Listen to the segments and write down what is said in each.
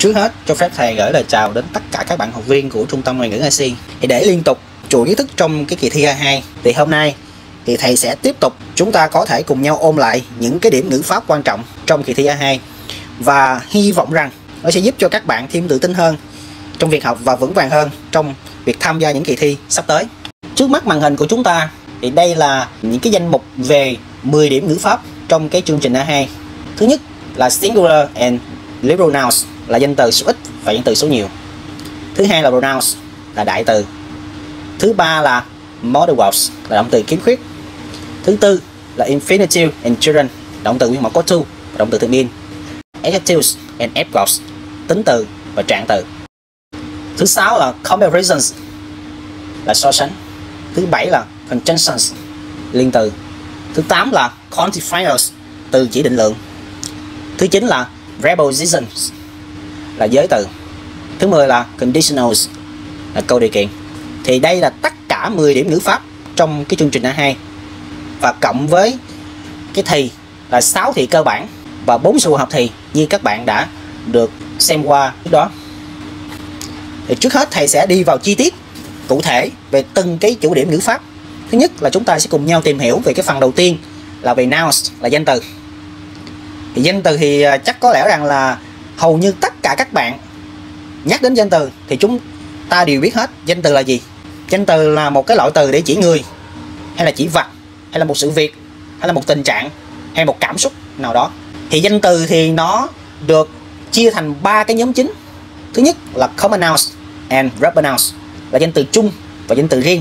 Trước hết cho phép thầy gửi lời chào đến tất cả các bạn học viên của Trung tâm Ngoại ngữ IC. Thì để liên tục chuỗi kiến thức trong cái kỳ thi A2 thì hôm nay thì thầy sẽ tiếp tục chúng ta có thể cùng nhau ôn lại những cái điểm ngữ pháp quan trọng trong kỳ thi A2 và hy vọng rằng nó sẽ giúp cho các bạn thêm tự tin hơn trong việc học và vững vàng hơn trong việc tham gia những kỳ thi sắp tới. Trước mắt màn hình của chúng ta thì đây là những cái danh mục về 10 điểm ngữ pháp trong cái chương trình A2. Thứ nhất là singular and plural nouns là danh từ số ít và danh từ số nhiều. Thứ hai là pronouns là đại từ. Thứ ba là modal verbs là động từ kiếm khuyết. Thứ tư là infinitive and children động từ nguyên mẫu có to và động từ thường biên. Adjectives and adverbs tính từ và trạng từ. Thứ sáu là comparisons là so sánh. Thứ bảy là conjunctions liên từ. Thứ 8 là quantifiers từ chỉ định lượng. Thứ 9 là prepositions là giới từ. Thứ 10 là conditionals là câu điều kiện. Thì đây là tất cả 10 điểm ngữ pháp trong cái chương trình A2 và cộng với cái thì là 6 thì cơ bản và 4 số học thì như các bạn đã được xem qua trước đó. Thì trước hết thầy sẽ đi vào chi tiết cụ thể về từng cái chủ điểm ngữ pháp. Thứ nhất là chúng ta sẽ cùng nhau tìm hiểu về cái phần đầu tiên là về nouns là danh từ. Thì danh từ thì chắc có lẽ rằng là hầu như tất cả các bạn nhắc đến danh từ thì chúng ta đều biết hết danh từ là gì. Danh từ là một cái loại từ để chỉ người, hay là chỉ vật, hay là một sự việc, hay là một tình trạng, hay một cảm xúc nào đó. Thì danh từ thì nó được chia thành 3 cái nhóm chính. Thứ nhất là common nouns and rubber nouns là danh từ chung và danh từ riêng.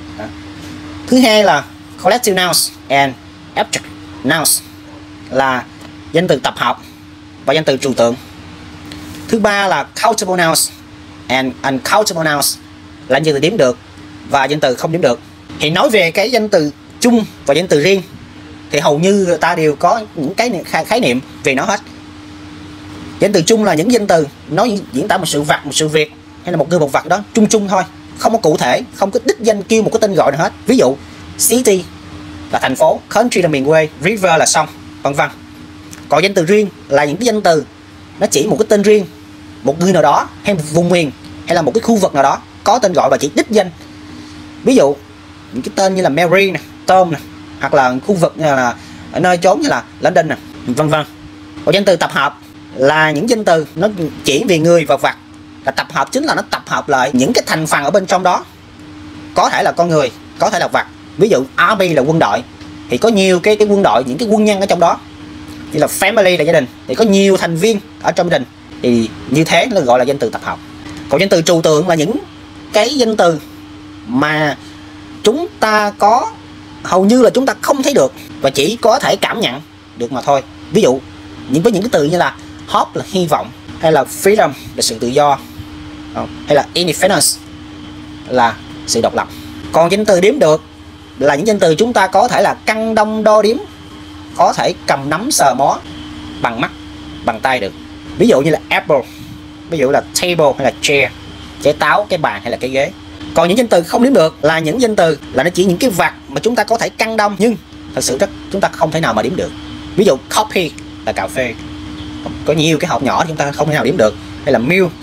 Thứ hai là collective nouns and abstract nouns là danh từ tập hợp và danh từ trừu tượng. Thứ ba là countable nouns and uncountable nouns là danh từ đếm được và danh từ không đếm được. Thì nói về cái danh từ chung và danh từ riêng thì hầu như người ta đều có những cái khái niệm về nó hết. Danh từ chung là những danh từ nó diễn tả một sự vật, một sự việc hay là một người một vật đó chung chung thôi, không có cụ thể, không có đích danh kêu một cái tên gọi nào hết. Ví dụ city là thành phố, country là miền quê, river là sông, vân vân. Còn danh từ riêng là những cái danh từ nó chỉ một cái tên riêng, một người nào đó hay một vùng miền hay là một cái khu vực nào đó có tên gọi và chỉ đích danh. Ví dụ những cái tên như là Mary nè, Tom nè, hoặc là khu vực như là ở nơi chốn như là London nè, vân vân. Còn danh từ tập hợp là những danh từ nó chỉ về người và vật. Là tập hợp chính là nó tập hợp lại những cái thành phần ở bên trong đó, có thể là con người, có thể là vật. Ví dụ army là quân đội thì có nhiều cái quân đội, những cái quân nhân ở trong đó. Như là family là gia đình thì có nhiều thành viên ở trong gia đình, thì như thế nó gọi là danh từ tập hợp. Còn danh từ trừu tượng là những cái danh từ mà chúng ta có hầu như là chúng ta không thấy được và chỉ có thể cảm nhận được mà thôi. Ví dụ với những cái từ như là hope là hy vọng, hay là freedom là sự tự do, hay là independence là sự độc lập. Còn danh từ đếm được là những danh từ chúng ta có thể là cân đong đo đếm, có thể cầm nắm sờ mó bằng mắt, bằng tay được. Ví dụ như là apple, ví dụ là table hay là chair, trái táo, cái bàn hay là cái ghế. Còn những danh từ không đếm được là những danh từ là nó chỉ những cái vật mà chúng ta có thể cân đong nhưng thật sự chúng ta không thể nào mà đếm được. Ví dụ coffee là cà phê, có nhiều cái hộp nhỏ chúng ta không thể nào đếm được. Hay là milk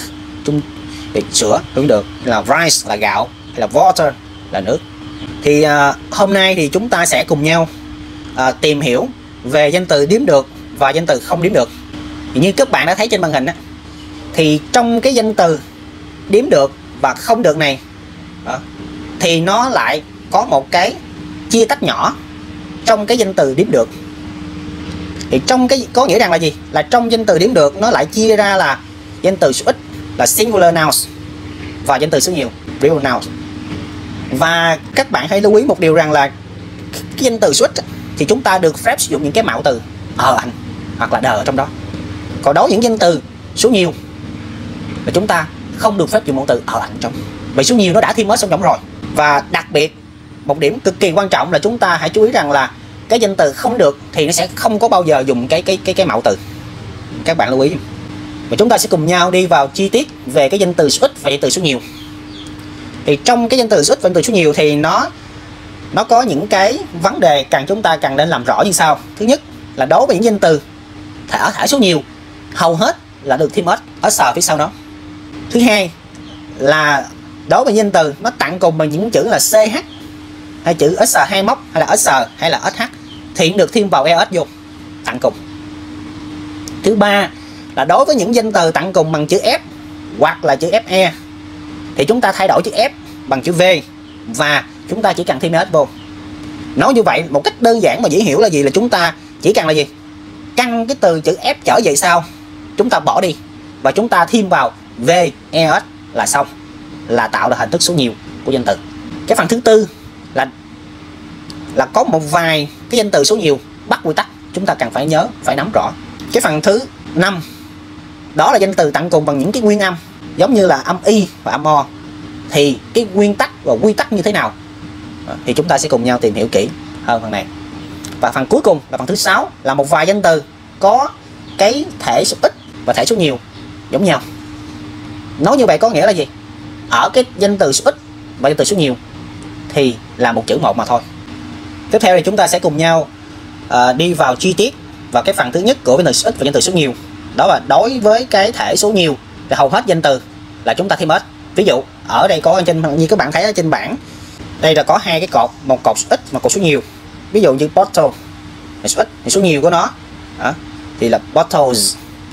sữa không được, hay là rice là gạo, hay là water là nước. Thì hôm nay thì chúng ta sẽ cùng nhau tìm hiểu về danh từ đếm được và danh từ không đếm được. Thì như các bạn đã thấy trên màn hình á, thì trong cái danh từ đếm được và không được này thì nó lại có một cái chia tách nhỏ trong cái danh từ đếm được. Thì trong cái có nghĩa rằng là gì? Là trong danh từ đếm được nó lại chia ra là danh từ số ít là singular nouns và danh từ số nhiều plural nouns. Và các bạn hãy lưu ý một điều rằng là cái danh từ số ít thì chúng ta được phép sử dụng những cái mạo từ anh hoặc là ở trong đó. Còn đối với những danh từ số nhiều là chúng ta không được phép dùng mạo từ anh trong. Vậy số nhiều nó đã thêm ở trong rồi. Và đặc biệt một điểm cực kỳ quan trọng là chúng ta hãy chú ý rằng là cái danh từ không được thì nó sẽ không có bao giờ dùng cái mạo từ. Các bạn lưu ý. Và chúng ta sẽ cùng nhau đi vào chi tiết về cái danh từ số ít và danh từ số nhiều. Thì trong cái danh từ số ít và danh từ số nhiều thì nó có những cái vấn đề chúng ta cần nên làm rõ như sau. Thứ nhất là đối với những danh từ ở thả số nhiều hầu hết là được thêm s phía sau nó. Thứ hai là đối với danh từ nó tặng cùng bằng những chữ là ch hay chữ s hai móc hay là s hay là sh thì được thêm vào es vô tặng cùng. Thứ ba là đối với những danh từ tặng cùng bằng chữ f hoặc là chữ fe thì chúng ta thay đổi chữ f bằng chữ v và chúng ta chỉ cần thêm es vô. Nói như vậy một cách đơn giản mà dễ hiểu là gì, là chúng ta chỉ cần là gì, căn cái từ chữ f trở về sau chúng ta bỏ đi và chúng ta thêm vào v es là xong, là tạo ra hình thức số nhiều của danh từ. Cái phần thứ tư là có một vài cái danh từ số nhiều bắt quy tắc chúng ta cần phải nhớ, phải nắm rõ. Cái phần thứ 5 đó là danh từ tặng cùng bằng những cái nguyên âm giống như là âm y và âm o, thì cái nguyên tắc và quy tắc như thế nào thì chúng ta sẽ cùng nhau tìm hiểu kỹ hơn phần này. Và phần cuối cùng là phần thứ 6 là một vài danh từ có cái thể số ít và thể số nhiều giống nhau. Nói như vậy có nghĩa là gì, ở cái danh từ số ít và danh từ số nhiều thì là một chữ một mà thôi. Tiếp theo thì chúng ta sẽ cùng nhau đi vào chi tiết vào cái phần thứ nhất của danh từ số ít và danh từ số nhiều. Đó là đối với cái thể số nhiều thì hầu hết danh từ là chúng ta thêm s. Ví dụ ở đây có trên, như các bạn thấy ở trên bảng đây là có hai cái cột, một cột số ít một cột số nhiều. Ví dụ như bottle thì số ít thì số nhiều của nó thì là bottles.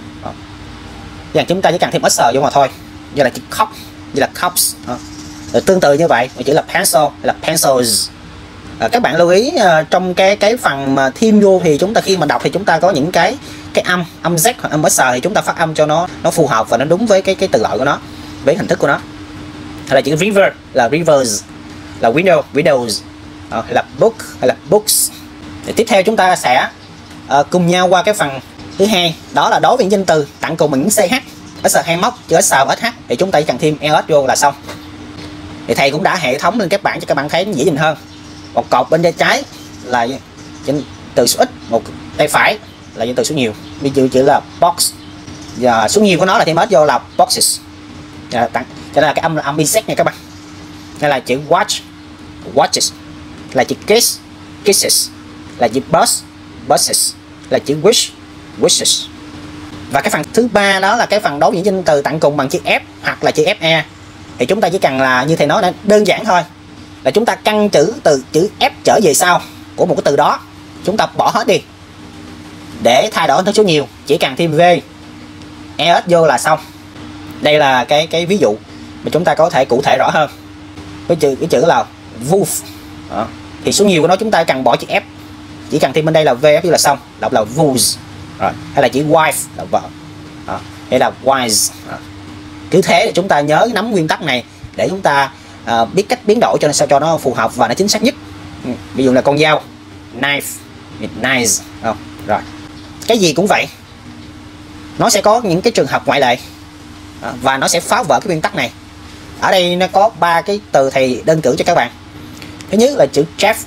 Chúng ta chỉ cần thêm s vô mà thôi, như là chữ cup, như là cups. Rồi tương tự như vậy, chữ là pencil là pencils. Các bạn lưu ý trong cái phần mà thêm vô thì chúng ta khi mà đọc thì chúng ta có những cái âm z hoặc âm s thì chúng ta phát âm cho nó phù hợp và nó đúng với cái từ loại của nó, với hình thức của nó. Hay là chữ river là rivers, là window windows, hay là book hay là books. Thì tiếp theo chúng ta sẽ cùng nhau qua cái phần thứ hai, đó là đối với những danh từ tặng cùng bằng những ch, s hai móc, chữ s và sh thì chúng ta chỉ cần thêm es vô là xong. Thì thầy cũng đã hệ thống lên các bạn cho các bạn thấy dễ nhìn hơn. Một cột bên tay trái là danh từ số ít, một tay phải là danh từ số nhiều. Ví dụ chữ là box và số nhiều của nó là thêm s vô là boxes. Cho nên là cái âm insect nha các bạn. Đây là chữ watch, watches, là chữ kiss, kisses, là chữ bus, buses, là chữ wish, wishes. Và cái phần thứ ba đó là cái phần đối với những danh từ tặng cùng bằng chữ f hoặc là chữ fe thì chúng ta chỉ cần là như thầy nói đơn giản thôi, là chúng ta căn chữ từ chữ f trở về sau của một cái từ đó, chúng ta bỏ hết đi để thay đổi hình thức số nhiều, chỉ cần thêm v es vô là xong. Đây là cái ví dụ mà chúng ta có thể cụ thể rõ hơn. Với cái chữ là wolf thì số nhiều của nó chúng ta cần bỏ chữ f, chỉ cần thêm bên đây là v là xong, đọc là wolves. Rồi, hay là chữ wife là vợ, hay là wise. Cứ thế để chúng ta nhớ nắm nguyên tắc này để chúng ta biết cách biến đổi cho nên sao cho nó phù hợp và nó chính xác nhất. Ví dụ là con dao, knife, nice. Rồi, cái gì cũng vậy, nó sẽ có những cái trường hợp ngoại lệ và nó sẽ phá vỡ cái nguyên tắc này. Ở đây nó có 3 cái từ thầy đơn cử cho các bạn. Thứ nhất là chữ chef.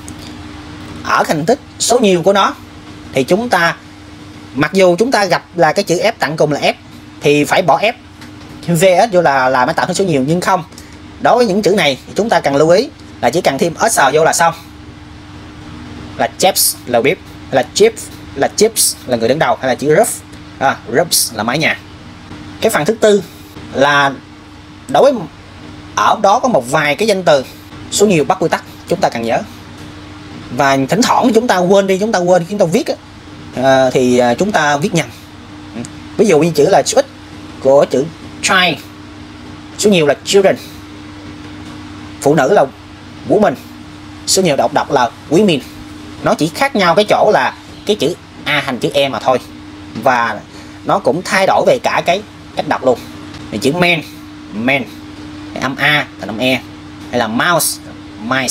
Ở hình thức số nhiều của nó thì chúng ta, mặc dù chúng ta gặp là cái chữ f tặng cùng là f thì phải bỏ f vs vô là mới tạo thành số nhiều, nhưng không. Đối với những chữ này thì chúng ta cần lưu ý là chỉ cần thêm s vô là xong. Là chefs là bếp, là chef là chips là người đứng đầu, hay là chữ roof, roofs là mái nhà. Cái phần thứ tư là đối với ở đó có một vài cái danh từ số nhiều bắt quy tắc chúng ta cần nhớ, và thỉnh thoảng chúng ta quên đi, chúng ta viết thì chúng ta viết nhầm. Ví dụ như chữ là số ít của chữ child, số nhiều là children, phụ nữ là woman, số nhiều đọc là women. Nó chỉ khác nhau cái chỗ là cái chữ a thành chữ e mà thôi, và nó cũng thay đổi về cả cái cách đọc luôn. Thì chữ men, âm a thành âm e, hay là mouse, mice.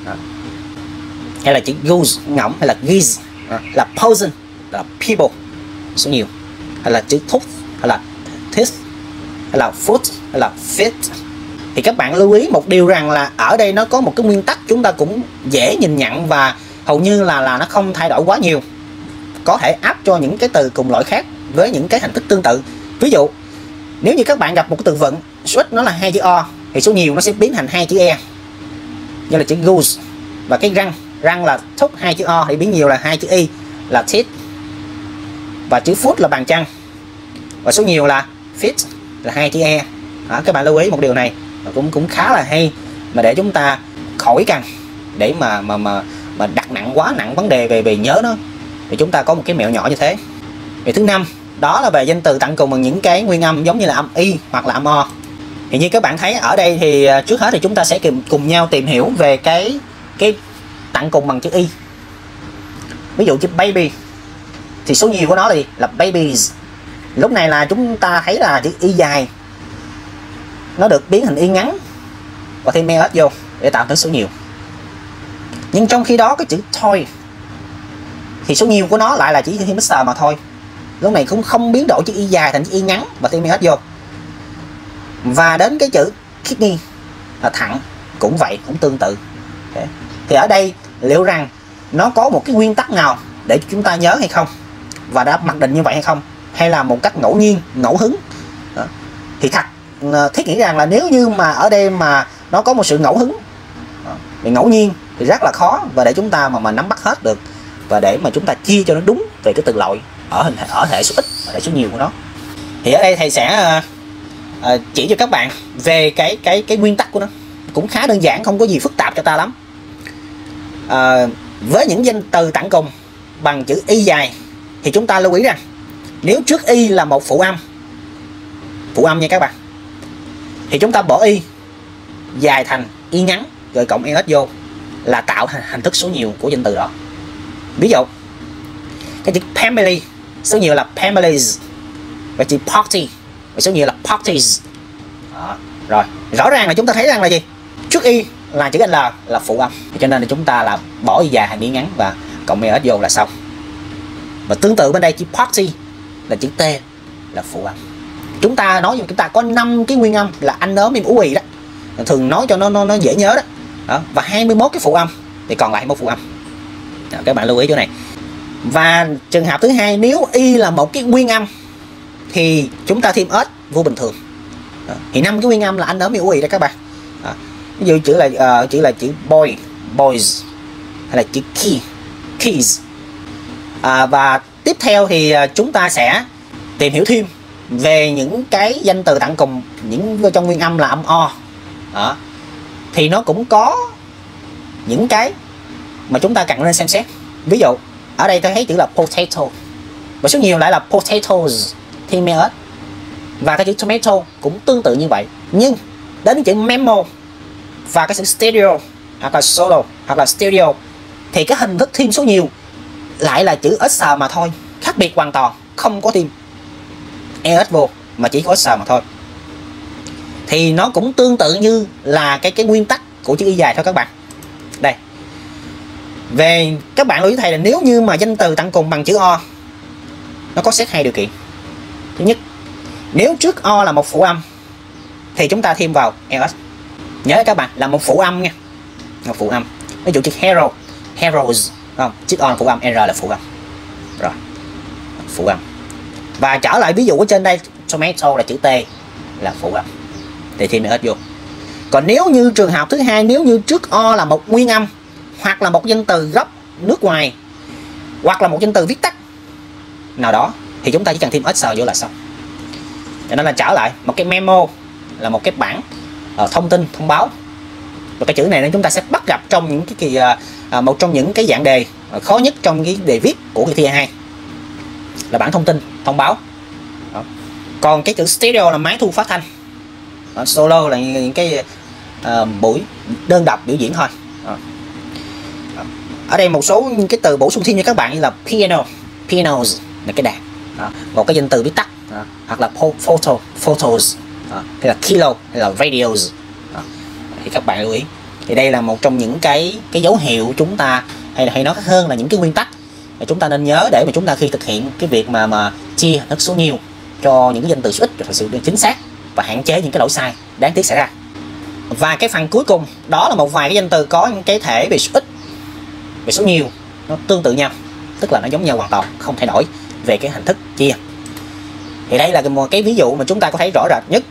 Hay là chữ goose, ngỗng, hay là geese, là person, là people, số nhiều. Hay là chữ tooth, hay là teeth, hay là foot, hay là feet. Thì các bạn lưu ý một điều rằng là ở đây nó có một cái nguyên tắc chúng ta cũng dễ nhìn nhận và hầu như là nó không thay đổi quá nhiều, có thể áp cho những cái từ cùng loại khác với những cái hình thức tương tự. Ví dụ nếu như các bạn gặp một cái từ vựng số ít nó là 2 chữ o thì số nhiều nó sẽ biến thành 2 chữ e, như là chữ goose. Và cái răng là thúc 2 chữ o thì biến nhiều là 2 chữ y là teeth. Và chữ foot là bàn chân, và số nhiều là fit là 2 chữ E. Đó, các bạn lưu ý một điều này cũng khá là hay, mà để chúng ta khỏi cần để mà đặt quá nặng vấn đề về nhớ nó, thì chúng ta có một cái mẹo nhỏ như thế. Về thứ 5 đó là về danh từ tận cùng bằng những cái nguyên âm giống như là âm y hoặc là âm o. Thì như các bạn thấy ở đây thì trước hết thì chúng ta sẽ cùng nhau tìm hiểu về cái tận cùng bằng chữ y. Ví dụ chữ baby thì số nhiều của nó là babies. Lúc này là chúng ta thấy là chữ y dài nó được biến thành y ngắn và thêm es vô để tạo thành số nhiều. Nhưng trong khi đó cái chữ toy thì số nhiều của nó lại là chỉ thêm mr mà thôi. Lúc này cũng không biến đổi chữ y dài thành chữ y ngắn và thêm es vô. Và đến cái chữ kidney là thận cũng vậy, cũng tương tự. Okay. Thì ở đây liệu rằng nó có một cái nguyên tắc nào để chúng ta nhớ hay không, và đã mặc định như vậy hay không, hay là một cách ngẫu nhiên, ngẫu hứng. Đó. Thì thật thiết nghĩ rằng là nếu như mà ở đây mà nó có một sự ngẫu hứng, thì ngẫu nhiên thì rất là khó và để chúng ta mà nắm bắt hết được, và để mà chúng ta chia cho nó đúng về cái từ loại ở hệ số ít và hệ số nhiều của nó. Thì ở đây thầy sẽ chỉ cho các bạn về cái nguyên tắc của nó, cũng khá đơn giản, không có gì phức tạp cho ta lắm. Với những danh từ tận cùng bằng chữ y dài thì chúng ta lưu ý rằng nếu trước y là một phụ âm nha các bạn, thì chúng ta bỏ y dài thành y ngắn rồi cộng es vô là tạo thành hình thức số nhiều của danh từ đó. Ví dụ cái chữ family số nhiều là families, và chữ party và số nhiều là parties. Đó. Rồi rõ ràng là chúng ta thấy rằng là gì, trước y là chữ L là phụ âm, cho nên là chúng ta là bỏ y dài thành y ngắn và cộng es vô là xong. Và tương tự bên đây chữ party là chữ T là phụ âm. Chúng ta nói chúng ta có 5 cái nguyên âm là anh ốm em ú ì đó, thường nói cho nó dễ nhớ đó. Đó. Và 21 cái phụ âm thì còn lại 21 phụ âm. Đó, các bạn lưu ý chỗ này. Và trường hợp thứ hai, nếu y là một cái nguyên âm thì chúng ta thêm s vô bình thường. Đó. Thì 5 cái nguyên âm là anh ốm em ú ì đó các bạn. Đó. Ví dụ chữ là chữ boy, boys, hay là chữ key, keys. Và tiếp theo thì chúng ta sẽ tìm hiểu thêm về những cái danh từ tận cùng những trong nguyên âm là âm o. Đó. Thì nó cũng có những cái mà chúng ta cần nên xem xét. Ví dụ ở đây tôi thấy chữ là potato và số nhiều lại là potatoes thêm s, và cái chữ tomato cũng tương tự như vậy. Nhưng đến chữ memo và cái chữ stereo hoặc là solo hoặc là stereo thì cái hình thức thêm số nhiều lại là chữ s mà thôi, khác biệt hoàn toàn, không có thêm es vô mà chỉ có s mà thôi. Thì nó cũng tương tự như là cái nguyên tắc của chữ y dài thôi các bạn. Đây, về các bạn lưu ý thầy là nếu như mà danh từ tận cùng bằng chữ o, nó có xét 2 điều kiện. Thứ nhất, nếu trước o là một phụ âm thì chúng ta thêm vào es. Nhớ các bạn là một phụ âm nha, một phụ âm. Ví dụ chữ hero, heroes, không, trước o là phụ âm, r là phụ âm. Rồi, phụ âm. Và trở lại ví dụ ở trên đây, tomato là chữ t là phụ âm thì thêm es vô. Còn nếu như trường hợp thứ hai, nếu như trước o là một nguyên âm hoặc là một danh từ gốc nước ngoài hoặc là một danh từ viết tắt nào đó thì chúng ta chỉ cần thêm s vô là xong. Cho nên là trở lại một cái memo là một cái bản thông tin, thông báo. Và cái chữ này chúng ta sẽ bắt gặp trong những cái kỳ một trong những cái dạng đề khó nhất trong cái đề viết của kỳ thi 2 là bản thông tin, thông báo. Đó. Còn cái chữ stereo là máy thu phát thanh. Đó, solo là những cái buổi đơn độc biểu diễn thôi. Đó. Ở đây một số những cái từ bổ sung thêm cho các bạn như là piano, pianos là cái đàn. Đó. Một cái danh từ viết tắt. Đó. Hoặc là photo, photos. Đó. Hay là kilo, hay là radios. Đó. Thì các bạn lưu ý. Thì đây là một trong những cái dấu hiệu chúng ta hay nói hơn là những cái nguyên tắc mà chúng ta nên nhớ để mà chúng ta khi thực hiện cái việc mà chia hình thức số nhiều cho những cái danh từ số ít cho thật sự chính xác và hạn chế những cái lỗi sai đáng tiếc xảy ra. Và cái phần cuối cùng đó là một vài cái danh từ có những cái thể về số ít, về số nhiều nó tương tự nhau, tức là nó giống nhau hoàn toàn, không thay đổi về cái hình thức chia. Thì đây là một cái ví dụ mà chúng ta có thấy rõ rệt nhất.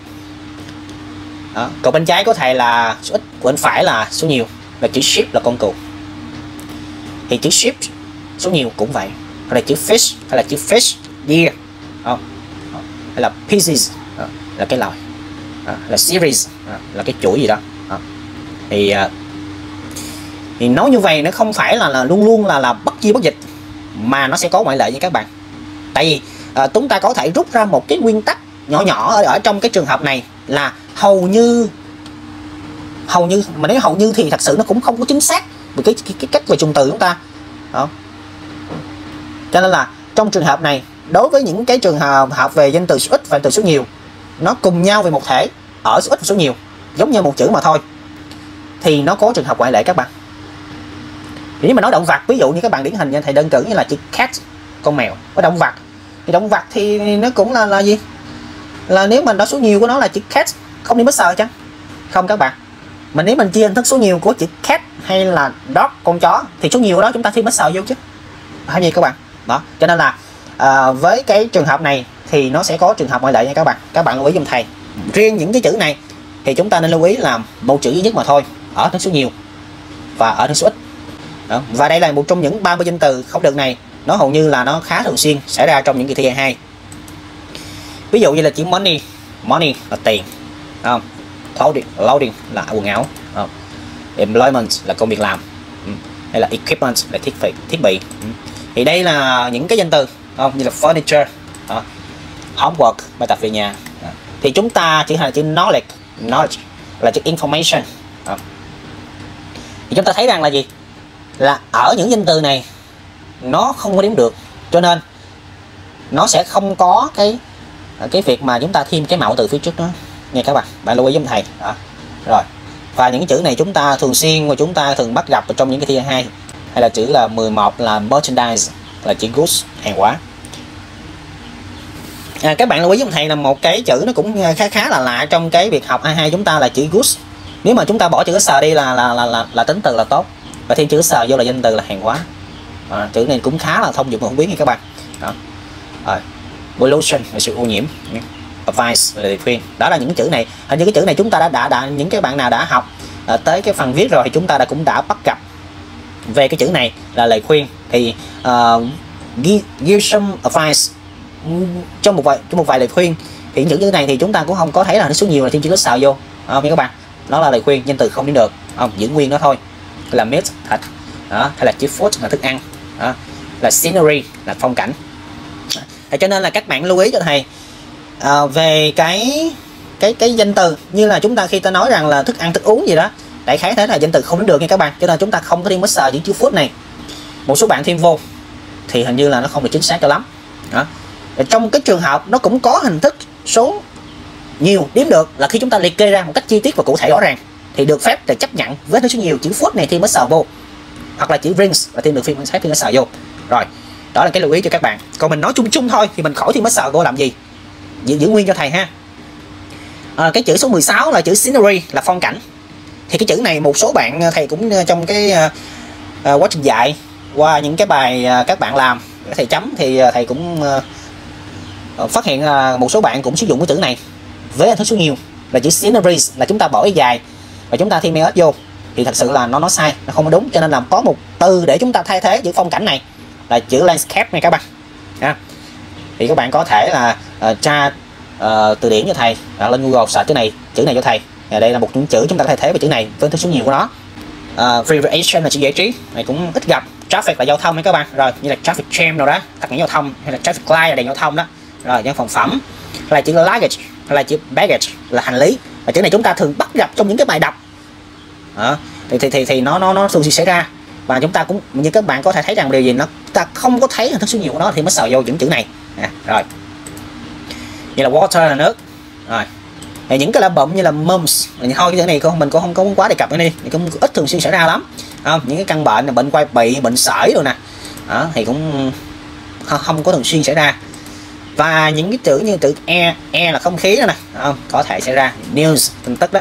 Đó. Còn bên trái có thể là số ít, của bên phải là số nhiều, và chữ sheep là con cừu. Thì chữ sheep số nhiều cũng vậy, hay là chữ fish, hay là chữ fish, deer. Không. hay là pieces là cái loại, là series là cái chuỗi gì đó. Thì nói như vậy nó không phải là luôn luôn là bất di bất dịch, mà nó sẽ có ngoại lệ nha các bạn. Tại vì chúng ta có thể rút ra một cái nguyên tắc nhỏ nhỏ ở trong cái trường hợp này là hầu như mà nếu hầu như thì thật sự nó cũng không có chính xác về cái cách về trùng từ chúng ta đó. Cho nên là trong trường hợp này, đối với những cái trường hợp về danh từ số ít và từ số nhiều, nó cùng nhau về một thể ở số ít và số nhiều, giống như một chữ mà thôi, thì nó có trường hợp ngoại lệ các bạn. Nếu mà nói động vật, ví dụ như các bạn điển hình như thầy đơn cử như là chữ cat, con mèo. Có động vật thì động vật thì nó cũng là gì, là nếu mình đó số nhiều của nó là chữ cat, không đi mất sờ chăng? Không các bạn. Mà nếu mình chia hình thức số nhiều của chữ cat hay là dog, con chó, thì số nhiều của đó chúng ta thêm mất sờ vô chứ, hay gì các bạn. Đó, cho nên là với cái trường hợp này thì nó sẽ có trường hợp ngoại lệ nha các bạn. Các bạn lưu ý giùm thầy. Riêng những cái chữ này thì chúng ta nên lưu ý là một chữ duy nhất mà thôi, ở thức số nhiều và ở thức số ít. Đó. Và đây là một trong những 30 danh từ không được này, nó hầu như là nó khá thường xuyên xảy ra trong những kỳ thi A2. Ví dụ như là chữ money là tiền, không? Clothing là quần áo, không? Employment là công việc làm, hay là equipment là thiết bị. Thì đây là những cái danh từ, không? Như là furniture, homework, bài tập về nhà. Thì chúng ta chỉ là chữ knowledge là chữ information. Thì chúng ta thấy rằng là gì, là ở những danh từ này nó không có đếm được, cho nên nó sẽ không có cái việc mà chúng ta thêm cái mạo từ phía trước đó nha các bạn. Bạn lưu ý giùm thầy đó. Rồi, và những chữ này chúng ta thường xuyên và chúng ta thường bắt gặp ở trong những cái thi A2, hay là chữ là 11 là merchandise là chữ goods, hàng hóa. Các bạn lưu ý giùm thầy là một cái chữ nó cũng khá là lạ trong cái việc học A2 chúng ta là chữ goods. Nếu mà chúng ta bỏ chữ s đi là tính từ là tốt, và thêm chữ s vô là danh từ là hàng hóa. Chữ này cũng khá là thông dụng và phổ biến nha các bạn. Đó. Rồi, pollution là sự ô nhiễm, advice là lời khuyên. Đó là những chữ này, hình như cái chữ này chúng ta đã những cái bạn nào đã học tới cái phần viết rồi thì chúng ta cũng đã bắt gặp về cái chữ này là lời khuyên. Thì give some advice, trong một vài lời khuyên, thì những chữ này thì chúng ta cũng không có thấy là nó số nhiều là thêm chữ s vô, nha các bạn. Đó là lời khuyên, danh từ không đến được, không giữ nguyên nó thôi, là meat thịt đó, hay là chữ food là thức ăn đó, là scenery là phong cảnh. Cho nên là các bạn lưu ý cho thầy về cái danh từ, như là chúng ta khi ta nói rằng là thức ăn thức uống gì đó, đại khái thế là danh từ không đến được nha các bạn. Cho nên chúng ta không có thêm mất sờ những chữ food này. Một số bạn thêm vô thì hình như là nó không được chính xác cho lắm đó. Trong cái trường hợp nó cũng có hình thức số nhiều đếm được, là khi chúng ta liệt kê ra một cách chi tiết và cụ thể rõ ràng thì được phép để chấp nhận với số nhiều chữ food này thêm mất sờ vô, hoặc là chữ rings là thêm được phim phép thêm mất sờ vô. Rồi, đó là cái lưu ý cho các bạn. Còn mình nói chung chung thôi thì mình khỏi thêm mất sờ vô làm gì, giữ nguyên cho thầy ha. Cái chữ số 16 là chữ scenery là phong cảnh. Thì cái chữ này một số bạn thầy cũng trong cái quá trình dạy qua những cái bài các bạn làm thầy chấm, thì thầy cũng phát hiện một số bạn cũng sử dụng cái chữ này với hình thức số nhiều là chữ sceneries, là chúng ta bỏ cái dài và chúng ta thêm s vô, thì thật sự là nó sai, nó không đúng. Cho nên là có một từ để chúng ta thay thế chữ phong cảnh này là chữ landscape này các bạn. Thì các bạn có thể là tra từ điển cho thầy, lên Google search chữ này cho thầy. Đây là một những chữ chúng ta thay thế với chữ này với thứ số nhiều của nó. Recreation là chữ giải trí, này cũng ít gặp. Traffic là giao thông các bạn, rồi như là traffic jam rồi đó, tắc nghẽn giao thông, hay là traffic light là đèn giao thông đó. Rồi văn phòng phẩm là chữ luggage, hay là chữ baggage là hành lý. Và chữ này chúng ta thường bắt gặp trong những cái bài đọc. Thì nó thường xuyên xảy ra, và chúng ta cũng như các bạn có thể thấy rằng điều gì nó ta không có thấy hình thức số nhiều của nó thì mới sờ vô những chữ này. Rồi như là water là nước. Rồi thì những cái là bậm như là mumps, thôi cái chữ này mình cũng không có quá đề cập nữa đi, thì cũng ít thường xuyên xảy ra lắm. Những cái căn bệnh là bệnh quai bị, bệnh sởi rồi nè, thì cũng không có thường xuyên xảy ra. Và những cái chữ như chữ e là không khí đó nè, có thể xảy ra. News tin tức đó.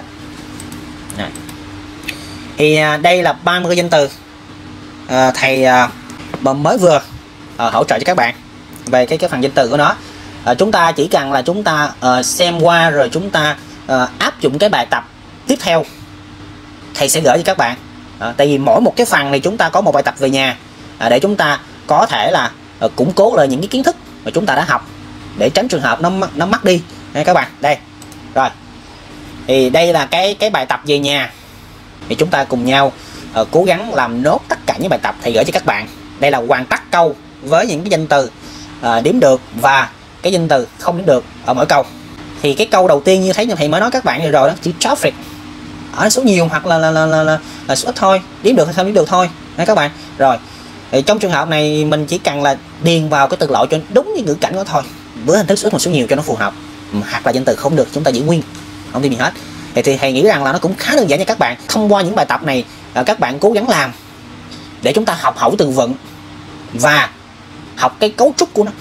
Thì đây là 30 cái danh từ thầy mới vừa hỗ trợ cho các bạn về cái phần danh từ của nó. Chúng ta chỉ cần là chúng ta xem qua rồi chúng ta áp dụng cái bài tập tiếp theo thầy sẽ gửi cho các bạn. Tại vì mỗi một cái phần này chúng ta có một bài tập về nhà để chúng ta có thể là củng cố lại những cái kiến thức mà chúng ta đã học để tránh trường hợp nó mất đi nha các bạn. Đây rồi, thì đây là cái bài tập về nhà, thì chúng ta cùng nhau cố gắng làm nốt tất cả những bài tập thầy gửi cho các bạn. Đây là hoàn tất câu với những cái danh từ đếm được và cái danh từ không đếm được ở mỗi câu. Thì cái câu đầu tiên như thấy thầy mới nói các bạn rồi đó, chữ traffic ở số nhiều hoặc là số ít thôi, đếm được hay không đếm được thôi nha các bạn. Rồi thì trong trường hợp này mình chỉ cần là điền vào cái từ lộ cho đúng như ngữ cảnh đó thôi, với hình thức số ít hoặc số nhiều cho nó phù hợp, hoặc là danh từ không được chúng ta giữ nguyên, không tìm gì hết. Thì thầy nghĩ rằng là nó cũng khá đơn giản nha các bạn. Thông qua những bài tập này các bạn cố gắng làm để chúng ta học khẩu từ vựng và học cái cấu trúc của nó,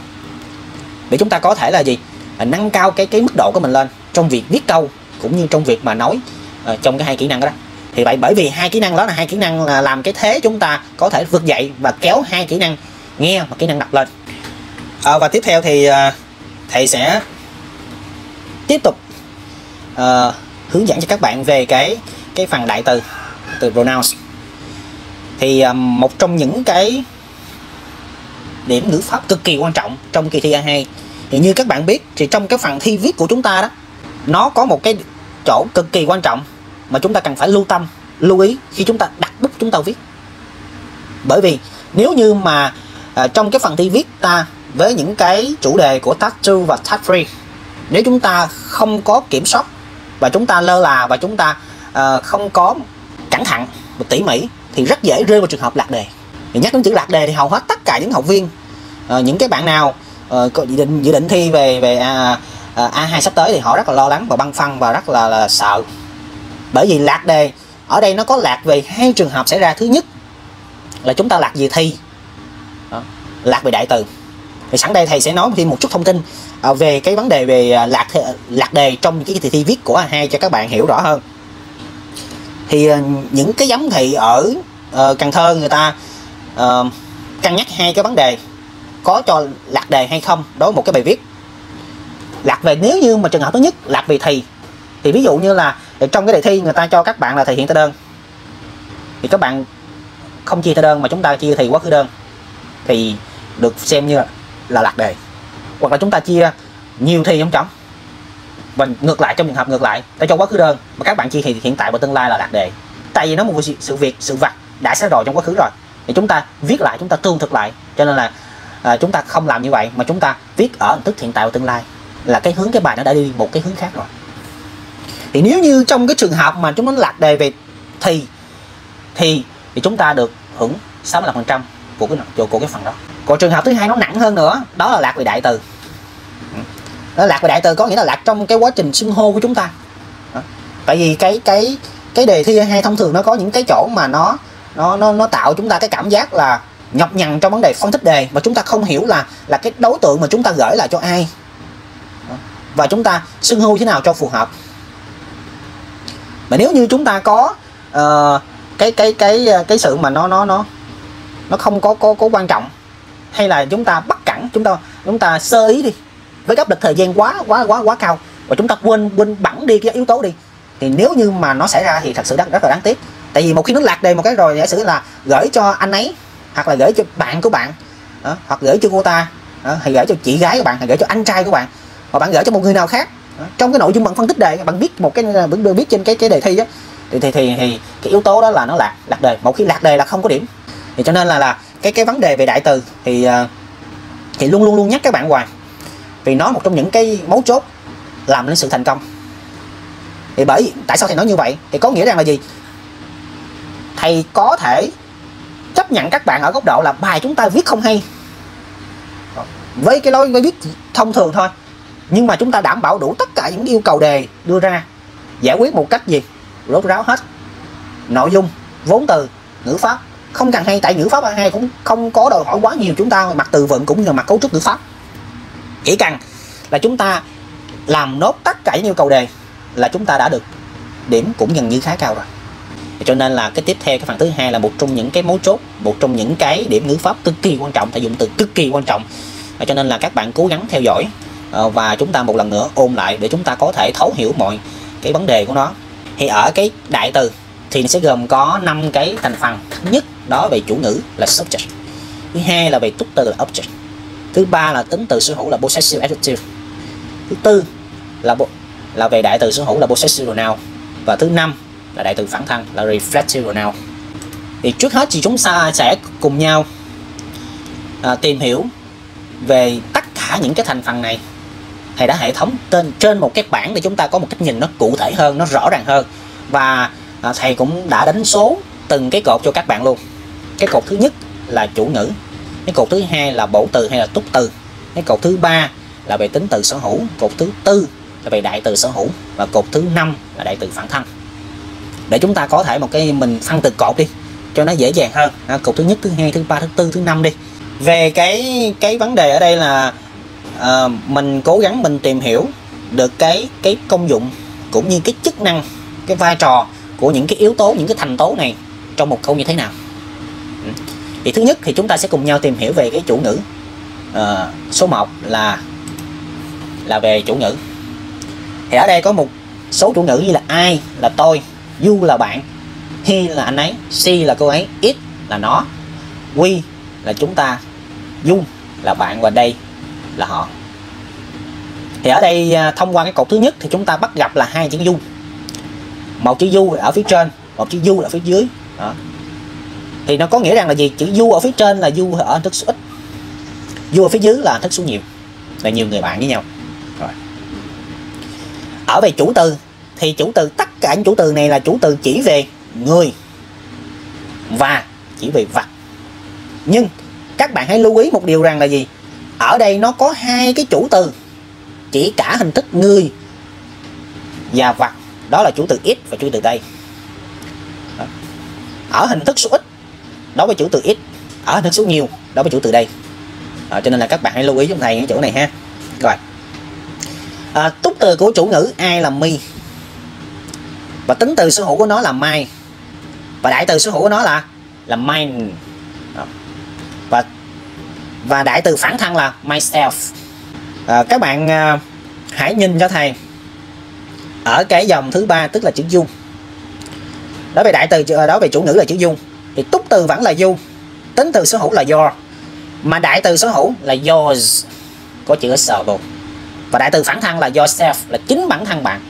để chúng ta có thể là gì, nâng cao cái mức độ của mình lên trong việc viết câu cũng như trong việc mà nói trong cái hai kỹ năng đó. Thì vậy bởi vì hai kỹ năng đó là hai kỹ năng là làm cái thế chúng ta có thể vực dậy và kéo hai kỹ năng nghe và kỹ năng đọc lên. Và tiếp theo thì thầy sẽ tiếp tục hướng dẫn cho các bạn về cái phần đại từ pronouns. Thì một trong những cái điểm ngữ pháp cực kỳ quan trọng trong kỳ thi A2 thì như các bạn biết thì trong cái phần thi viết của chúng ta đó, nó có một cái chỗ cực kỳ quan trọng mà chúng ta cần phải lưu ý khi chúng ta đặt bút chúng ta viết. Bởi vì nếu như mà trong cái phần thi viết ta với những cái chủ đề của task 2 và task 3, nếu chúng ta không có kiểm soát và chúng ta lơ là và chúng ta không có cẩn thận và tỉ mỉ thì rất dễ rơi vào trường hợp lạc đề. Thì nhắc đến chữ lạc đề thì hầu hết tất cả những học viên, những cái bạn nào có dự định thi về A2 sắp tới thì họ rất là lo lắng và băn khoăn và rất là sợ. Bởi vì lạc đề ở đây nó có lạc về hai trường hợp xảy ra. Thứ nhất là chúng ta lạc về thi, lạc về đại từ. Thì sẵn đây thầy sẽ nói thêm một chút thông tin về cái vấn đề về lạc đề trong cái thi viết của A2 cho các bạn hiểu rõ hơn. Thì những cái giám thị ở Cần Thơ người ta cân nhắc hai cái vấn đề có cho lạc đề hay không đối với một cái bài viết. Lạc về, nếu như mà trường hợp thứ nhất lạc về thì ví dụ như là trong cái đề thi người ta cho các bạn là thể hiện theo đơn, thì các bạn không chia theo đơn mà chúng ta chia thì quá khứ đơn thì được xem như là lạc đề. Hoặc là chúng ta chia nhiều thì không chấm, và ngược lại, trong trường hợp ngược lại ta cho quá khứ đơn mà các bạn chia thì hiện tại và tương lai là lạc đề. Tại vì nó một sự vật đã xảy rồi trong quá khứ rồi thì chúng ta viết lại, chúng ta tương thực lại, cho nên là chúng ta không làm như vậy mà chúng ta viết ở hình thức hiện tại và tương lai, là cái hướng cái bài nó đã đi một cái hướng khác rồi. Thì nếu như trong cái trường hợp mà chúng nó lạc đề về thì chúng ta được hưởng 65% của cái phần đó. Còn trường hợp thứ hai nó nặng hơn nữa, đó là lạc về đại từ. Nó lạc về đại từ có nghĩa là lạc trong cái quá trình xưng hô của chúng ta. Tại vì cái đề thi A2 thông thường nó có những cái chỗ mà nó tạo chúng ta cái cảm giác là nhọc nhằn trong vấn đề phân tích đề, và chúng ta không hiểu là cái đối tượng mà chúng ta gửi là cho ai và chúng ta xưng hô thế nào cho phù hợp. Mà nếu như chúng ta có cái sự mà nó không có quan trọng, hay là chúng ta bất cẩn, chúng ta sơ ý đi với gấp lịch thời gian quá cao và chúng ta quên bẵng đi cái yếu tố đi, thì nếu như mà nó xảy ra thì thật sự rất là đáng tiếc. Tại vì một khi nó lạc đề một cái rồi, giả sử là gửi cho anh ấy, hoặc là gửi cho bạn của bạn, hoặc gửi cho cô ta, hay gửi cho chị gái của bạn, hay gửi cho anh trai của bạn, hoặc bạn gửi cho một người nào khác, trong cái nội dung bạn phân tích đề, bạn viết một cái viết trên cái đề thi đó, thì cái yếu tố đó là nó lạc đề. Một khi lạc đề là không có điểm. Thì cho nên là cái vấn đề về đại từ thì luôn nhắc các bạn hoài, vì nó một trong những cái mấu chốt làm nên sự thành công. Thì tại sao thầy nói như vậy? Thì có nghĩa rằng là gì? Thầy có thể chấp nhận các bạn ở góc độ là bài chúng ta viết không hay với cái lối viết thông thường thôi, nhưng mà chúng ta đảm bảo đủ tất cả những yêu cầu đề đưa ra, giải quyết một cách gì rốt ráo hết, nội dung, vốn từ, ngữ pháp không cần hay. Tại ngữ pháp A2 cũng không có đòi hỏi quá nhiều chúng ta mặt từ vựng cũng như là mặt cấu trúc ngữ pháp, chỉ cần là chúng ta làm nốt tất cả những yêu cầu đề là chúng ta đã được điểm cũng gần như khá cao rồi. Cho nên là cái tiếp theo, cái phần thứ hai là một trong những cái mấu chốt, một trong những cái điểm ngữ pháp cực kỳ quan trọng, thầy dùng từ cực kỳ quan trọng. Cho nên là các bạn cố gắng theo dõi và chúng ta một lần nữa ôn lại để chúng ta có thể thấu hiểu mọi cái vấn đề của nó. Thì ở cái đại từ thì sẽ gồm có 5 cái thành phần. Thứ nhất đó về chủ ngữ là subject, thứ hai là về túc từ là object, Thứ ba là tính từ sở hữu là possessive adjective. Thứ tư là về đại từ sở hữu là possessive pronoun. Và thứ năm là đại từ phản thân là reflective pronoun. Thì trước hết thì chúng ta sẽ cùng nhau tìm hiểu về tất cả những cái thành phần này. Thầy đã hệ thống trên một cái bảng để chúng ta có một cách nhìn nó cụ thể hơn, nó rõ ràng hơn. Và thầy cũng đã đánh số từng cái cột cho các bạn luôn. Cái cột thứ nhất là chủ ngữ, cái cột thứ hai là bổ từ hay là túc từ, cái cột thứ ba là về tính từ sở hữu, cột thứ tư là về đại từ sở hữu, và cột thứ năm là đại từ phản thân. Để chúng ta có thể mình phân từng cột đi cho nó dễ dàng hơn. Cột thứ nhất, thứ hai, thứ ba, thứ tư, thứ năm đi. Về cái vấn đề ở đây là mình cố gắng mình tìm hiểu được cái công dụng cũng như cái chức năng, cái vai trò của những cái yếu tố, những cái thành tố này trong một câu như thế nào. Thì thứ nhất thì chúng ta sẽ cùng nhau tìm hiểu về cái chủ ngữ. Số 1 là về chủ ngữ. Thì ở đây có một số chủ ngữ như là I là tôi, you là bạn, he là anh ấy, she là cô ấy, it là nó, we là chúng ta, you là bạn, và đây là họ. Thì ở đây thông qua cái cột thứ nhất thì chúng ta bắt gặp là hai chữ you. Một chữ you ở phía trên, một chữ you ở phía dưới. Đó. Thì nó có nghĩa rằng là gì? Chữ you ở phía trên là you ở hình thức số ít, you ở phía dưới là hình thức số nhiều, là nhiều người bạn với nhau. Rồi. Ở về chủ từ thì chủ từ, tất cả những chủ từ này là chủ từ chỉ về người và chỉ về vật. Nhưng các bạn hãy lưu ý một điều rằng là gì? Ở đây nó có hai cái chủ từ chỉ cả hình thức người và vật, đó là chủ từ it và chủ từ they. Ở hình thức số ít đó với chủ từ it, ở hình thức số nhiều đó với chủ từ đây. Cho nên là các bạn hãy lưu ý trong thầy những chỗ này ha. Rồi. Túc từ của chủ ngữ I là me, và tính từ sở hữu của nó là my, và đại từ sở hữu của nó là mine. Và đại từ phản thân là myself. Các bạn hãy nhìn cho thầy ở cái dòng thứ ba, tức là chữ you. Đó về đại từ, đó về chủ ngữ là chữ you, thì túc từ vẫn là you, tính từ sở hữu là your, mà đại từ sở hữu là yours, có chữ s vô, và đại từ phản thân là yourself, là chính bản thân bạn.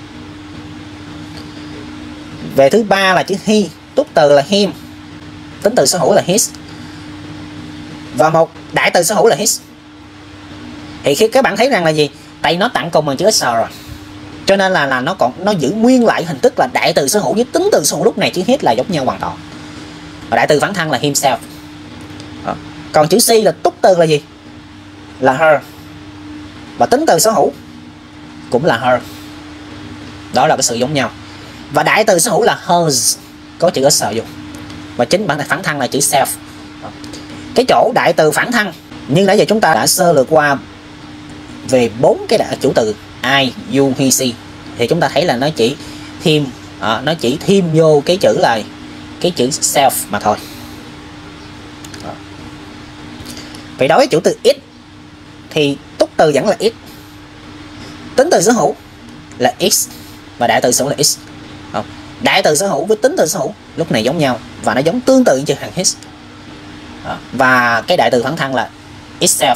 Về thứ ba là chữ he, túc từ là him, tính từ sở hữu là his, và một đại từ sở hữu là his. Thì khi các bạn thấy rằng là gì? Tại nó tặng cùng bằng chữ s rồi, cho nên là nó giữ nguyên lại hình thức là đại từ sở hữu với tính từ sở hữu lúc này chữ his là giống nhau hoàn toàn. Và đại từ phản thân là himself. Còn chữ C là túc từ là gì? Là her, và tính từ sở hữu cũng là her. Đó là cái sự giống nhau. Và đại từ sở hữu là hers, có chữ s vô, và chính bản phản thân là chữ self. Cái chỗ đại từ phản thân, nhưng nãy giờ chúng ta đã sơ lược qua về 4 cái chủ từ I, you, he, she, thì chúng ta thấy là nó chỉ thêm vô cái chữ là cái chữ self mà thôi. Vậy đối với chủ từ it thì túc từ vẫn là it, tính từ sở hữu là x, và đại từ sở hữu là x. Đại từ sở hữu với tính từ sở hữu lúc này giống nhau, và nó giống tương tự như chữ hàng his. Và cái đại từ phản thân là itself.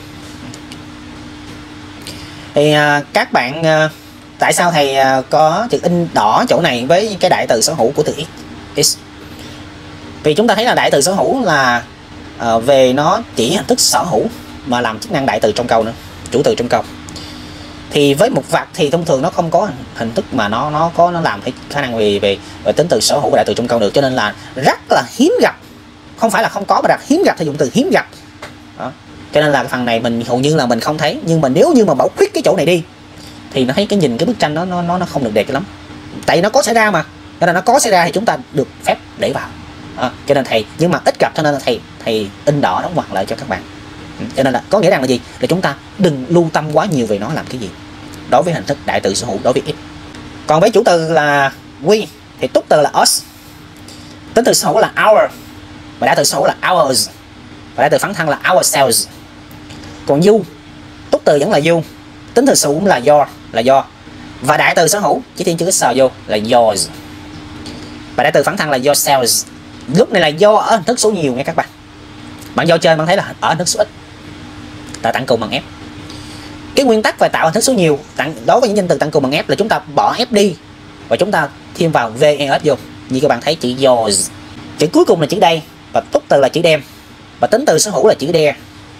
Thì các bạn, tại sao thầy có chữ in đỏ chỗ này với cái đại từ sở hữu của từ x? Vì chúng ta thấy là đại từ sở hữu là về nó chỉ hình thức sở hữu mà làm chức năng đại từ trong câu nữa, chủ từ trong câu. Thì với một vật thì thông thường nó không có hình thức mà nó làm cái khả năng về tính từ sở hữu và đại từ trong câu được, cho nên là rất là hiếm gặp, không phải là không có mà là hiếm gặp, thì dùng từ hiếm gặp. Đó. Cho nên là cái phần này mình hầu như là mình không thấy, nhưng mà nếu như mà bảo khuyết cái chỗ này đi thì nó thấy cái nhìn cái bức tranh nó không được đẹp lắm. Tại nó có xảy ra mà, cho nên nó có xảy ra thì chúng ta được phép để vào. Cho nên thầy, nhưng mà ít gặp cho nên là thầy in đỏ đóng ngoặc lại cho các bạn. Cho nên là có nghĩa rằng là gì? Là chúng ta đừng lưu tâm quá nhiều về nó làm cái gì đối với hình thức đại từ sở hữu đối với x. Còn với chủ từ là we thì túc từ là us, tính từ sở hữu là our, và đại từ sở hữu là ours, và đại từ phản thân là ourselves. Còn you, túc từ vẫn là you, tính từ sở hữu là your, là do, và đại từ sở hữu chỉ thêm chữ s vô là yours, và đại từ phản thân là yourselves. Lúc này là do ở hình thức số nhiều nha các bạn. Bạn do trên bạn thấy là ở hình thức số ít. ta tặng cùng bằng F. Cái nguyên tắc về tạo hình thức số nhiều đối với những danh từ tặng cùng bằng F là chúng ta bỏ F đi và chúng ta thêm vào VES vô. Như các bạn thấy chữ yours, chữ cuối cùng là chữ đây, và túc từ là chữ đem, và tính từ sở hữu là chữ there,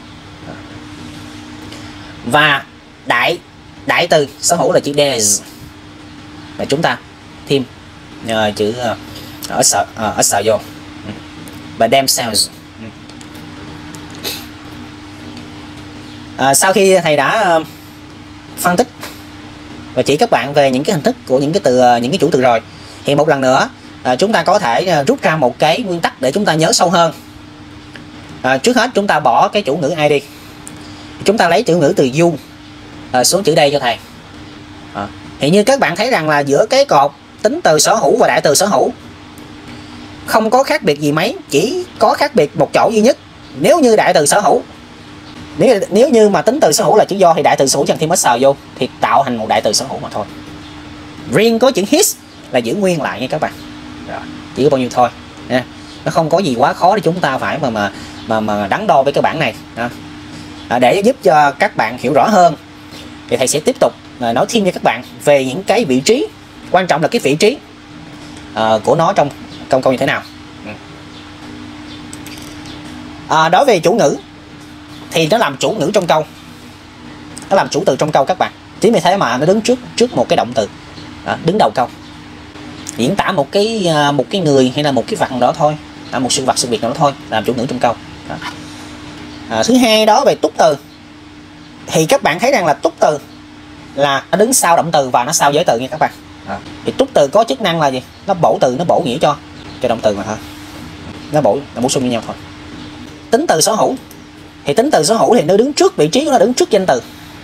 và đại từ sở hữu là chữ theirs, và chúng ta thêm chữ ở sợ vô, và themselves. Sau khi thầy đã phân tích và chỉ các bạn về những cái hình thức của những cái chủ từ rồi, thì một lần nữa chúng ta có thể rút ra một cái nguyên tắc để chúng ta nhớ sâu hơn. Trước hết chúng ta bỏ cái chủ ngữ ai đi, chúng ta lấy chủ ngữ từ you xuống chữ đây cho thầy. Thì như các bạn thấy rằng là giữa cái cột tính từ sở hữu và đại từ sở hữu không có khác biệt gì mấy, chỉ có khác biệt một chỗ duy nhất. Nếu như đại từ sở hữu, nếu như mà tính từ sở hữu là chữ do thì đại từ sở hữu chẳng thêm s vô thì tạo thành một đại từ sở hữu mà thôi. Riêng có chữ his là giữ nguyên lại nha các bạn. Rồi, chỉ có bao nhiêu thôi nha. Nó không có gì quá khó để chúng ta phải mà đắn đo với cái bảng này. Để giúp cho các bạn hiểu rõ hơn thì thầy sẽ tiếp tục nói thêm cho các bạn về những cái vị trí, quan trọng là cái vị trí của nó trong câu như thế nào. Đối về chủ ngữ thì nó làm chủ ngữ trong câu, nó làm chủ từ trong câu các bạn. Chính vì thế mà nó đứng trước một cái động từ đứng đầu câu, diễn tả một cái người hay là một cái vật nào đó thôi, một sự vật sự việc nào đó thôi, làm chủ ngữ trong câu. Thứ hai đó về túc từ thì các bạn thấy rằng là túc từ là nó đứng sau động từ và nó sau giới từ nha các bạn. Thì túc từ có chức năng là gì? Nó bổ từ, nó bổ nghĩa cho động từ mà thôi, nó bổ sung với nhau thôi. Tính từ sở hữu thì tính từ sở hữu thì nó đứng trước, vị trí của nó đứng trước danh từ.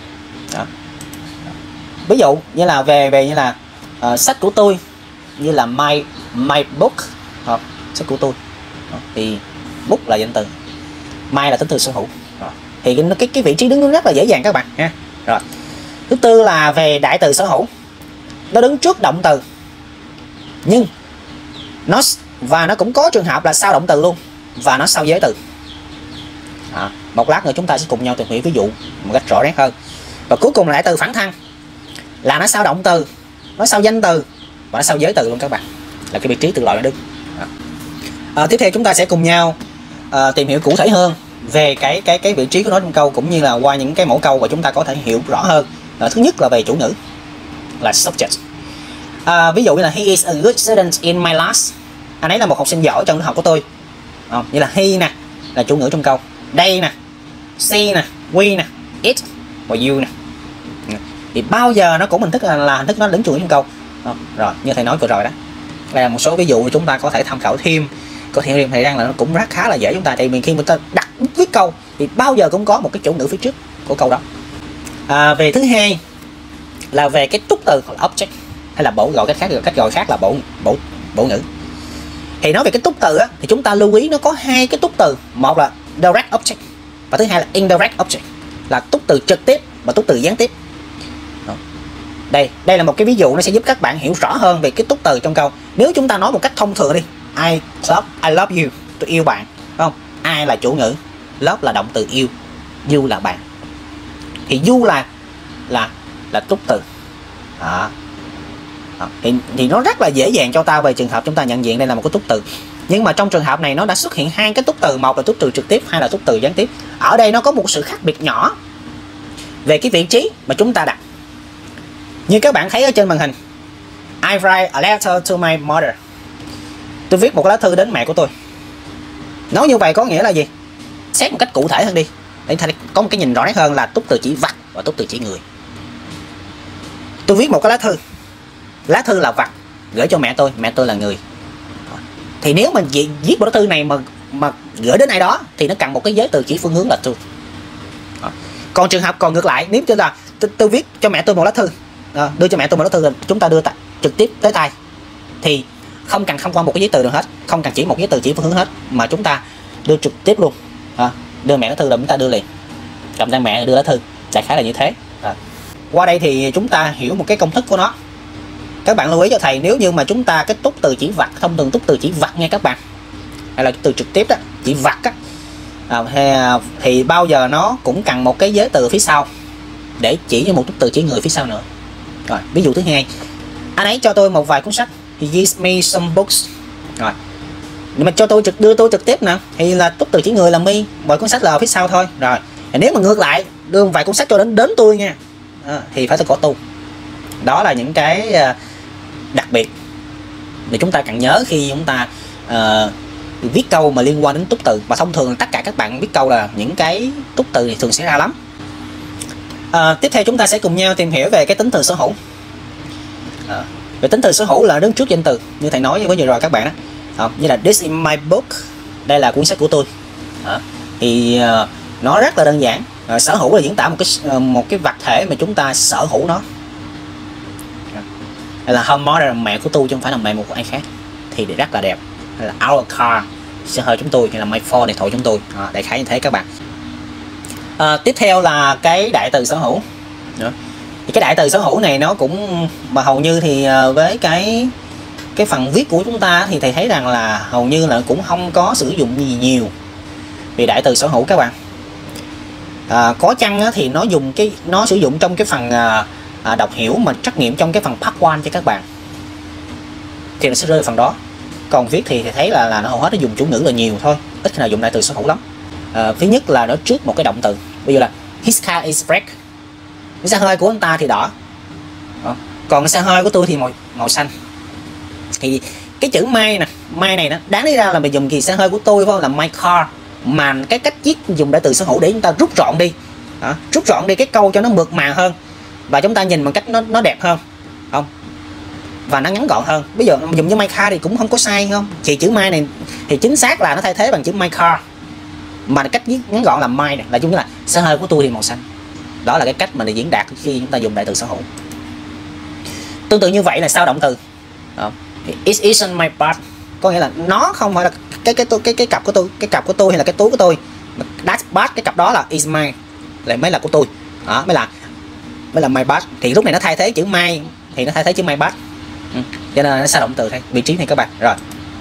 Ví dụ như là về như là sách của tôi, như là my book, sách của tôi, thì book là danh từ, my là tính từ sở hữu. Thì cái vị trí đứng rất là dễ dàng các bạn ha. Rồi, thứ tư là về đại từ sở hữu, nó đứng trước động từ, nhưng nó cũng có trường hợp là sau động từ luôn và nó sau giới từ. Một lát nữa chúng ta sẽ cùng nhau tìm hiểu ví dụ một cách rõ ràng hơn. Và cuối cùng là đại từ phản thân, là nó sau động từ, nó sau danh từ và nó sau giới từ luôn các bạn, là cái vị trí từ loại nó đứng. Tiếp theo chúng ta sẽ cùng nhau tìm hiểu cụ thể hơn về cái vị trí của nó trong câu, cũng như là qua những cái mẫu câu và chúng ta có thể hiểu rõ hơn. Thứ nhất là về chủ ngữ là subject. Ví dụ như là he is a good student in my class, anh ấy là một học sinh giỏi trong lớp học của tôi. Như là he nè là chủ ngữ trong câu, they nè, she nè, we nè, it và you nè. Thì bao giờ nó cũng hình thức là hình thức nó đứng chủ ngữ trong câu. Rồi, như thầy nói vừa rồi đó, đây là một số ví dụ chúng ta có thể tham khảo thêm. Có thể thầy rằng là nó cũng khá là dễ chúng ta, tại vì khi người ta đặt viết câu thì bao giờ cũng có một cái chủ ngữ phía trước của câu đó. Về thứ hai là về cái túc từ hoặc là object, hay là cách gọi khác là bổ ngữ. Thì nói về cái túc từ á, thì chúng ta lưu ý nó có hai cái túc từ, một là direct object và thứ hai là indirect object, là túc từ trực tiếp và túc từ gián tiếp. Đây là một cái ví dụ nó sẽ giúp các bạn hiểu rõ hơn về cái túc từ trong câu. Nếu chúng ta nói một cách thông thường đi, I love you, tôi yêu bạn, phải không? I là chủ ngữ, love là động từ yêu, you là bạn. Thì you là túc từ. Thì nó rất là dễ dàng cho ta về trường hợp chúng ta nhận diện đây là một cái túc từ. Nhưng mà trong trường hợp này nó đã xuất hiện hai cái túc từ, một là túc từ trực tiếp, hai là túc từ gián tiếp. Ở đây nó có một sự khác biệt nhỏ về cái vị trí mà chúng ta đặt. Như các bạn thấy ở trên màn hình, I write a letter to my mother, tôi viết một lá thư đến mẹ của tôi. Nói như vậy có nghĩa là gì? Xét một cách cụ thể hơn đi, để thầy có một cái nhìn rõ nét hơn, là túc từ chỉ vật và túc từ chỉ người. Tôi viết một cái lá thư là vật gửi cho mẹ tôi là người. Thì nếu mình viết một lá thư này mà gửi đến ai đó thì nó cần một cái giới từ chỉ phương hướng là tôi. Còn trường hợp còn ngược lại, nếu như là tôi viết cho mẹ tôi một lá thư, đưa cho mẹ tôi một lá thư, chúng ta đưa trực tiếp tới tay, thì không cần thông qua một cái giấy từ nào hết, không cần chỉ một giấy từ chỉ phương hướng hết, mà chúng ta đưa trực tiếp luôn. Đưa mẹ lá thư là chúng ta đưa liền, cầm tay mẹ đưa lá thư, đại khái là như thế. Qua đây thì chúng ta hiểu một cái công thức của nó. Các bạn lưu ý cho thầy, nếu như mà chúng ta cái túc từ chỉ vật, thông thường túc từ chỉ vật nha các bạn, hay là từ trực tiếp đó, chỉ vật á, thì bao giờ nó cũng cần một cái giới từ phía sau để chỉ cho một túc từ chỉ người phía sau nữa. Rồi, ví dụ thứ hai, anh ấy cho tôi một vài cuốn sách. He gives me some books. Rồi, nhưng mà cho tôi đưa tôi trực tiếp nè, thì là túc từ chỉ người là me, mọi cuốn sách là ở phía sau thôi. Rồi, nếu mà ngược lại đưa một vài cuốn sách cho đến tôi nha, thì phải có tu. Đó là những cái đặc biệt để chúng ta cần nhớ khi chúng ta viết câu mà liên quan đến túc từ. Và thông thường tất cả các bạn viết câu là những cái túc từ thì thường xảy ra lắm. Tiếp theo chúng ta sẽ cùng nhau tìm hiểu về cái tính từ sở hữu. Về tính từ sở hữu là đứng trước danh từ, như thầy nói với vừa rồi các bạn đó. Như là this is my book, đây là cuốn sách của tôi. Thì nó rất là đơn giản. Sở hữu là diễn tả một cái vật thể mà chúng ta sở hữu nó. Hay là home là mẹ của tôi chứ không phải là mẹ một của ai khác, thì rất là đẹp. Hay là our car, xe hơi chúng tôi, hay là my phone, điện thoại chúng tôi. Đại khái như thế các bạn. Tiếp theo là cái đại từ sở hữu. Thì cái đại từ sở hữu này nó cũng mà hầu như thì với cái phần viết của chúng ta thì thầy thấy rằng là hầu như là cũng không có sử dụng gì nhiều về đại từ sở hữu các bạn. Có chăng thì nó sử dụng trong cái phần đọc hiểu mà trắc nghiệm trong cái phần part 1 cho các bạn, thì nó sẽ rơi phần đó. Còn viết thì thầy thấy là nó hầu hết nó dùng chủ ngữ là nhiều thôi, ít khi nào dùng đại từ sở hữu lắm. Thứ nhất là nó trước một cái động từ, ví dụ là his car is red, cái xe hơi của anh ta thì đỏ, còn cái xe hơi của tôi thì màu xanh. Thì cái chữ my nè, my này nó đáng lý ra là mình dùng gì xe hơi của tôi phải không, là my car, mà cái cách viết dùng đại từ sở hữu để chúng ta rút gọn đi, rút gọn đi cái câu cho nó mượt mà hơn và chúng ta nhìn bằng cách nó đẹp hơn, không, và nó ngắn gọn hơn. Ví dụ dùng như my car thì cũng không có sai, không, chỉ chữ my này thì chính xác là nó thay thế bằng chữ my car, mà cách viết ngắn gọn là my này, là chúng là xe hơi của tôi thì màu xanh. Đó là cái cách mà để diễn đạt khi chúng ta dùng đại từ sở hữu. Tương tự như vậy là sau động từ, it isn't my bag, có nghĩa là nó không phải là cái cặp của tôi, cái cặp của tôi hay là cái túi của tôi, that bag, cái cặp đó là is mine, lại mới là của tôi, đó mới là my bag. Thì lúc này nó thay thế chữ my, thì nó thay thế chữ my bag, cho nên nó sau động từ thôi, vị trí này các bạn. Rồi,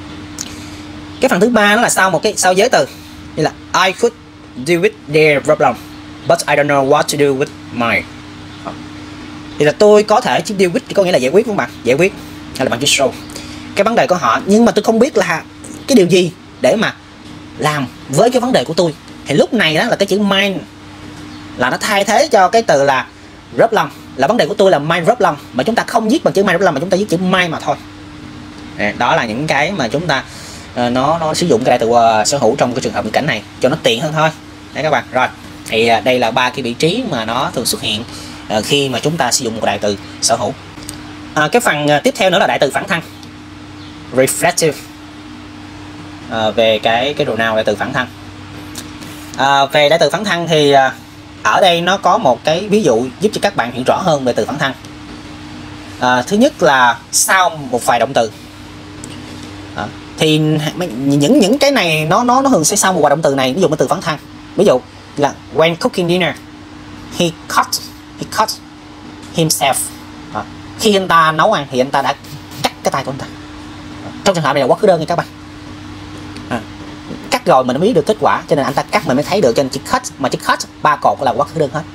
cái phần thứ ba nó là sau giới từ, như là I could deal with their problem but I don't know what to do with mine. Thì là tôi có thể deal with, có nghĩa là giải quyết với bạn, giải quyết hay là bạn chỉ show cái vấn đề của họ, nhưng mà tôi không biết là cái điều gì để mà làm với cái vấn đề của tôi. Thì lúc này đó là cái chữ mine là nó thay thế cho cái từ là problem, là vấn đề của tôi là my problem, mà chúng ta không viết bằng chữ my problem mà chúng ta viết chữ my mà thôi. Đó là những cái mà chúng ta nó sử dụng cái đại từ sở hữu trong cái trường hợp cảnh này cho nó tiện hơn thôi. Đấy các bạn. Rồi, thì đây là 3 cái vị trí mà nó thường xuất hiện khi mà chúng ta sử dụng một đại từ sở hữu. Cái phần tiếp theo nữa là đại từ phản thân, reflective. Về cái pronoun đại từ phản thân. Về đại từ phản thân thì ở đây nó có một cái ví dụ giúp cho các bạn hiểu rõ hơn về từ phản thân. Thứ nhất là sau một vài động từ, thì những cái này nó thường sẽ sau một vài động từ này, ví dụ một từ phản thân, ví dụ là when cooking dinner he cut himself. Khi anh ta nấu ăn thì anh ta đã cắt cái tay của anh ta. Trong trường hợp này là quá khứ đơn nha các bạn. Cắt rồi mình mới biết được kết quả, cho nên anh ta cắt mình mới thấy được, cho nên chữ cut, mà chữ cut 3 cột là quá khứ đơn hết.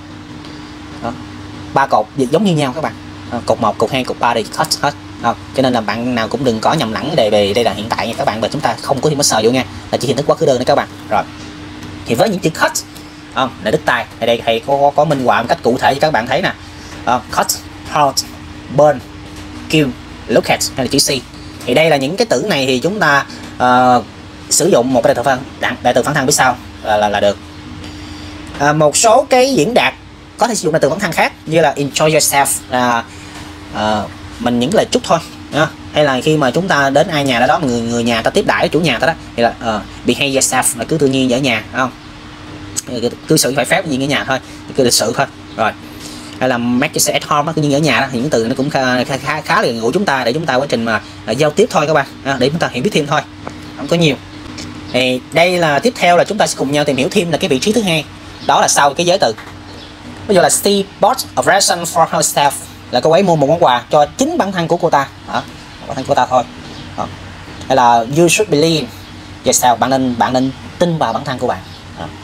3 cột giống như nhau các bạn. Cột 1, cột 2, cột 3 thì cut hết. Cho nên là bạn nào cũng đừng có nhầm lẫn về đây là hiện tại nha các bạn, và chúng ta không có thêm sờ vô nha, là chỉ hình thức quá khứ đơn đấy các bạn. Rồi, thì với những chữ cut là đứt tay, ở đây thầy có minh họa một cách cụ thể cho các bạn thấy nè. Cut, hurt, burn, kill, look at, hay là chữ C. Thì đây là những cái từ này thì chúng ta sử dụng một cái đại từ phản thân phía sau là được. Một số cái diễn đạt có thể sử dụng đại từ phản thân khác, như là enjoy yourself, mình những lời chúc thôi, hay là khi mà chúng ta đến ai nhà đó người nhà ta tiếp đãi chủ nhà ta đó, thì là behave yourself, là cứ tự nhiên ở nhà, không, cư xử phải phép gì ở nhà thôi, cứ lịch sự thôi. Rồi, hay là make yourself at home, tự nhiên ở nhà đó, thì những từ nó cũng khá là gần gũi chúng ta để chúng ta quá trình mà giao tiếp thôi các bạn, để chúng ta hiểu biết thêm thôi, không có nhiều. Thì đây là tiếp theo là chúng ta sẽ cùng nhau tìm hiểu thêm là cái vị trí thứ hai, đó là sau cái giới từ. Ví dụ là she bought a present for herself, là cô ấy mua một món quà cho chính bản thân của cô ta, bản thân của ta thôi. Hay là you should believe yourself, bạn nên tin vào bản thân của bạn.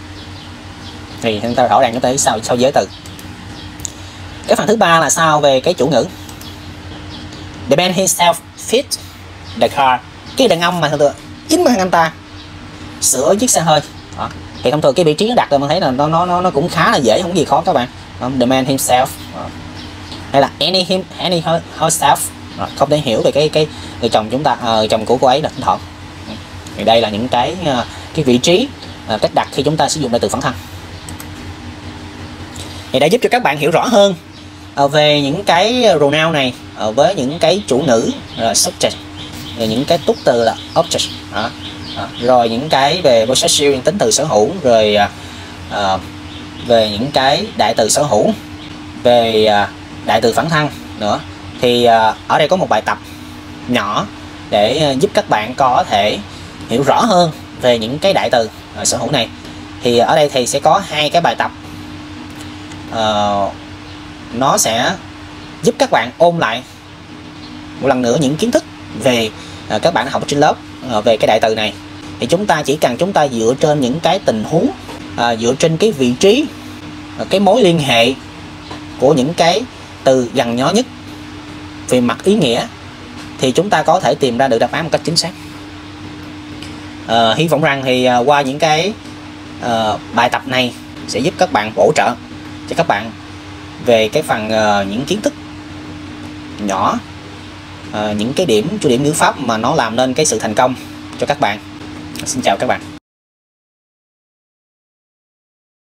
thì chúng ta rõ ràng chúng ta thấy sau giới từ. Cái phần thứ ba là sao về cái chủ ngữ. The man himself fit the car. Cái đàn ông mà thường thường chính bản thân anh ta sửa chiếc xe hơi. Đó. Thì thông thường cái vị trí nó đặt rồi mình thấy là nó cũng khá là dễ, không gì khó các bạn. The man himself. Đó. Hay là any herself. Không thể hiểu về cái người chồng chúng ta, chồng của cô ấy là thỉnh thoảng. Thì đây là những cái vị trí cách đặt khi chúng ta sử dụng đại từ phản thân. Thì đã giúp cho các bạn hiểu rõ hơn về những cái pronoun này với những cái chủ ngữ là subject, rồi những cái túc từ là object, rồi những cái về possessive tính từ sở hữu, rồi về những cái đại từ sở hữu, về đại từ phản thân nữa. Thì ở đây có một bài tập nhỏ để giúp các bạn có thể hiểu rõ hơn về những cái đại từ sở hữu này. Thì ở đây thầy sẽ có 2 cái bài tập, nó sẽ giúp các bạn ôn lại một lần nữa những kiến thức về các bạn học trên lớp về cái đại từ này. Thì chúng ta chỉ cần dựa trên những cái tình huống, dựa trên cái vị trí, cái mối liên hệ của những cái từ gần nhỏ nhất về mặt ý nghĩa, thì chúng ta có thể tìm ra được đáp án một cách chính xác. Hy vọng rằng thì qua những cái bài tập này sẽ giúp các bạn bổ trợ cho các bạn về cái phần những kiến thức nhỏ, những cái chủ điểm ngữ pháp mà nó làm nên cái sự thành công cho các bạn. Xin chào các bạn.